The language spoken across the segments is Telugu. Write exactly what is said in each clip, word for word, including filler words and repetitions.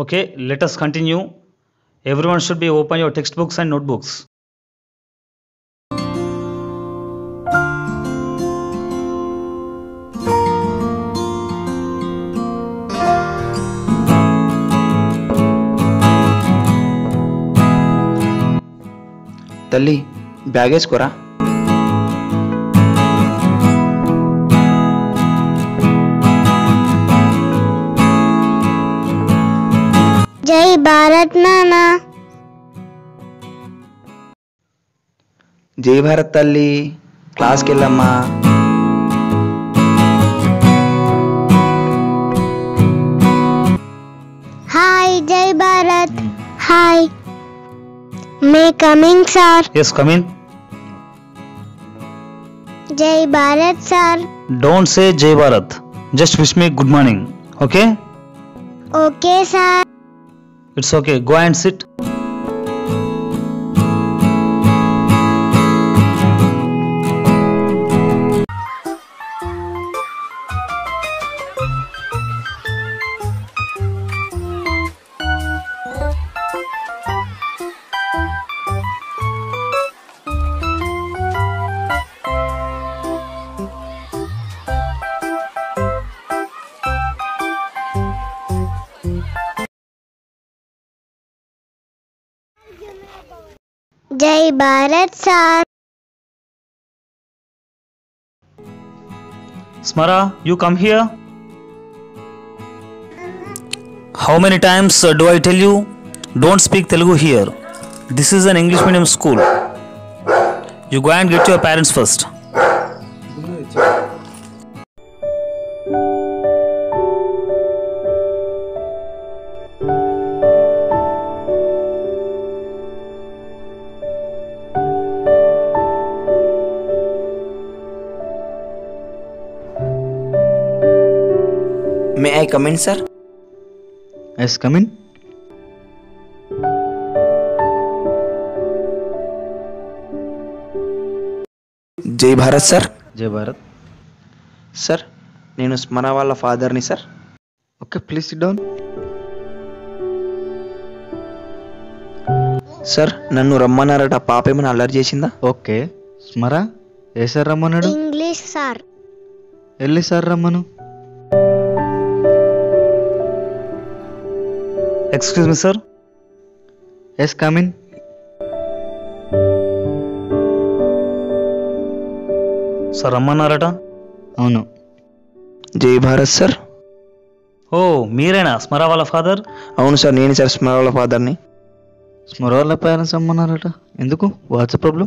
Okay, let us continue. Everyone should be open your textbooks and notebooks. తల్లి బ్యాగ్ వేసుకోరా. జై భారత్ నానా. జై భారత్ తల్లి. క్లాస్కి వెళ్ళమ్మా. హాయ్ జై Bharat. Hi. May coming sir. Yes, come in. జై Bharat sir. Don't say Jai Bharat. Just wish me good morning. Okay? Okay sir. It's okay. Go and sit. జై Bharat sir. Smara, you come here. How many times uh, do I tell you? Don't speak Telugu here. This is an English medium school. You go and get your parents first. May I come in sir? Yes, come in. జై Bharat sir. Jai Bharat. Sir నేను స్మర వాళ్ళ ఫాదర్ని sir. Okay, please sit down. Sir నన్ను రమ్మన్నారట. పాప ఏమైనా అల్లరి చేసిందా? ఓకే, స్మర ఏ సార్ రమ్మన్నాడు? English sir. వెళ్ళి సార్ రమ్మను. Excuse me, sir. Yes, come in. Sir, రమ్మన్నారట. అవును. జై భారత్ సార్. ఓ మీరేనా స్మరా వాళ్ళ ఫాదర్? అవును సార్, నేను సార్ స్మర వాళ్ళ ఫాదర్ని. స్మర వాళ్ళ పేరెంట్స్ రమ్మన్నారట. ఎందుకు? What's problem?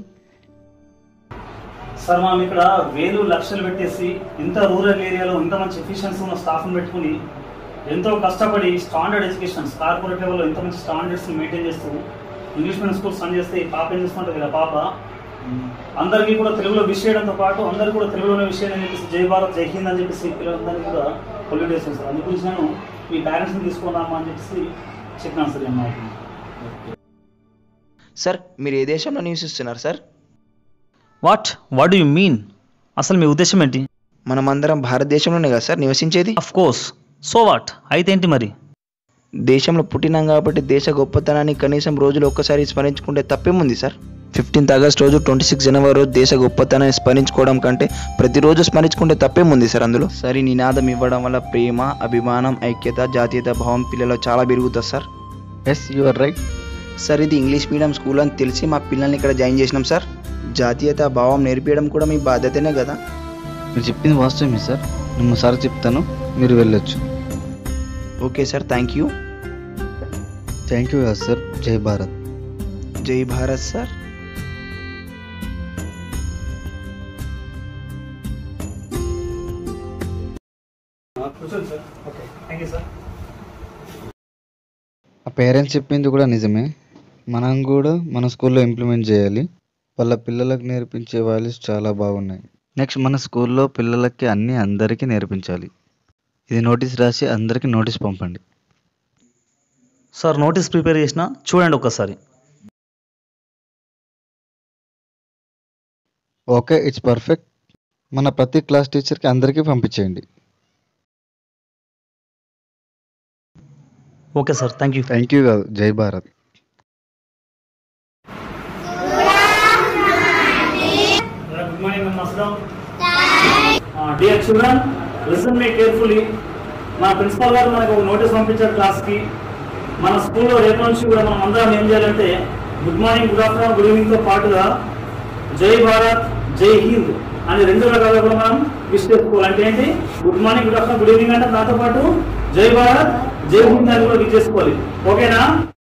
సార్ మనం ఇక్కడ వేలు లక్షలు పెట్టేసి ఇంత రూరల్ ఏరియాలో ఇంత మంచి ఎఫిషియన్సీ ఉన్న స్టాఫ్ని పెట్టుకుని ఎంతో కష్టపడి స్టాండర్డ్ ఎడ్యుకేషన్ కార్పొరేట్ లెవెల్లో ఇంత మంచి స్టాండర్డ్స్ మెయింటైన్ చేస్తూ ఇంగ్లీష్ మీడియం స్కూల్స్ రన్ చేస్తే ఈ పాప ఏం చేస్తుంటుంది కదా పాప అందరికీ కూడా తెలుగులో విష్ చేయడంతో పాటు అందరికీ కూడా తెలుగులోనే విషయం అని చెప్పేసి జై భారత్ జై హింద్ అని చెప్పేసి పిల్లలందరినీ కూడా పొల్యూట్ చేస్తుంది సార్. అందు గురించి నేను మీ పేరెంట్స్ని తీసుకున్నామా అని చెప్పేసి చెప్పినాను సార్ అమ్మాయికి. సార్ మీరు ఏ దేశంలో నివసిస్తున్నారు sir? What what do you mean? అసలు మీ ఉద్దేశం ఏంటి? మనమందరం భారతదేశంలోనే కదా సార్ నివసించేది? Of course. సో వాట్ అయితే ఏంటి మరి? దేశంలో పుట్టినాం కాబట్టి దేశ గొప్పతనాన్ని కనీసం రోజులు ఒక్కసారి స్మరించుకుంటే తప్పేముంది సార్? ఫిఫ్టీన్త్ ఆగస్ట్ రోజు, ట్వంటీ సిక్స్ జనవరి రోజు దేశ గొప్పతనాన్ని స్మరించుకోవడం కంటే ప్రతిరోజు స్మరించుకుంటే తప్పేముంది సార్ అందులో? సరే నినాదం ఇవ్వడం వల్ల ప్రేమ, అభిమానం, ఐక్యత, జాతీయత భావం పిల్లల్లో చాలా పెరుగుతుంది sir. Yes, you are right. Sir ఇది ఇంగ్లీష్ మీడియం స్కూల్ అని తెలిసి మా పిల్లల్ని ఇక్కడ జాయిన్ చేసినాం సార్. జాతీయత భావం నేర్పించడం కూడా మీ బాధ్యతనే కదా. మీరు చెప్పింది వాస్తవమే సార్. నేను సార్ చెప్తాను, మీరు వెళ్ళొచ్చు. Okay sir, thank you. Thank you sir. Jai Bharat. జై భారత్ సార్. ఆ పేరెంట్స్ చెప్పింది కూడా నిజమే. మనం కూడా మన స్కూల్లో ఇంప్లిమెంట్ చేయాలి. వాళ్ళ పిల్లలకు నేర్పించే వాల్యూస్ చాలా బాగున్నాయి. నెక్స్ట్ మన స్కూల్లో పిల్లలకి అన్నీ అందరికీ నేర్పించాలి. ఇది నోటీస్ రాసి అందరికీ నోటీస్ పంపండి. సార్ నోటీస్ ప్రిపేర్ చేసిన చూడండి ఒక్కసారి. Okay, it's perfect. మన ప్రతి క్లాస్ టీచర్కి అందరికీ పంపించేయండి. Okay sir, thank you. Thank you కాదు, Jai Bharat. Good morning master. Dear children, listen me carefully. మన ప్రిన్సిపల్ గారు మనకు ఒక నోటీస్ పంపించారు క్లాస్కి. మన స్కూల్లో రేపు నుంచి కూడా మనం అందరం ఏం చేయాలంటే good morning, good afternoon, good ఈవినింగ్తో పాటుగా జై భారత్, జై హింద్ అని రెండు రకాలుగా కూడా మనం విష్ చేసుకోవాలి. అంటే ఏంటి, good morning, good afternoon, good evening అంటే దాంతో పాటు జై భారత్, జై హింద్ అని కూడా విష్ చేసుకోవాలి. ఓకేనా?